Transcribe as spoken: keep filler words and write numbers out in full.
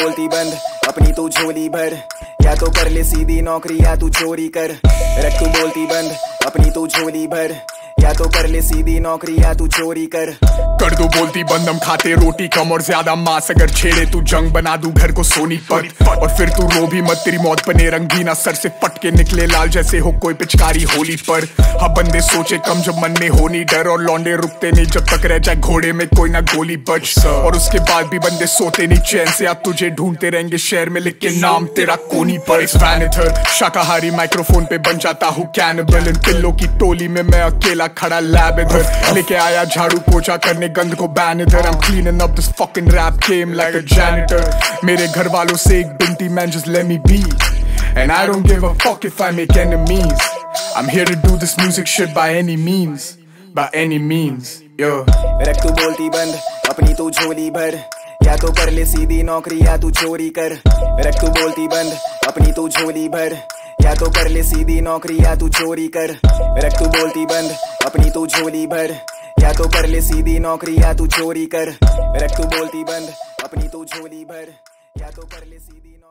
बोलती बंद अपनी तू झोली भर, या तो कर ले सीधी नौकरी या तू चोरी कर। रख तू बोलती बंद अपनी तू झोली भर, या तो कर ले सीधी नौकरी या तू चोरी कर। कर दो बोलती बंद हम खाते रोटी कम और ज्यादा मांस, अगर छेड़े तू जंग बना दूं घर को सोनीपत। और फिर तू रो भी मत, तेरी मौत बने रंगीना, सर से फट के निकले लाल जैसे हो कोई पिचकारी होली पर। हाँ बंदे सोचे कम जब मन में हो नहीं डर, और लौंडे रुकते नहीं जब तक रह जाए घोड़े में कोई ना गोली बच। और उसके बाद भी बंदे सोते नहीं चैन से, अब तुझे ढूंढते रहेंगे शहर में लिख के नाम तेरा कोनी पर। वैनिथर शाकाहारी माइक्रोफोन पे बन जाता हूँ कैनिबल, इन पिल्लों की टोली में मैं अकेला खड़ा लैब इधर, लेके आया झाड़ू पोछा करने गंद को बैन इधर। I'm cleaning up this fucking rap game like a janitor। मेरे घर वालों से एक बिनती man just let me be, and I don't give a fuck if I make enemies। I'm here to do this music shit by any means, by any means, yo। रख तू बोलती बंद अपनी तू झोली भर, या तो कर ले सीधी नौकरी या तू चोरी कर। रख तू बोलती बंद अपनी तू झोली भर, या तो कर ले सीधी नौकरी या तू चोरी कर। रख तू बोलती बंद अपनी तू झोली भर, या तो कर ले सीधी नौकरी या तू चोरी कर। रख तू बोलती बंद अपनी तू झोली भर, या तो कर ले सीधी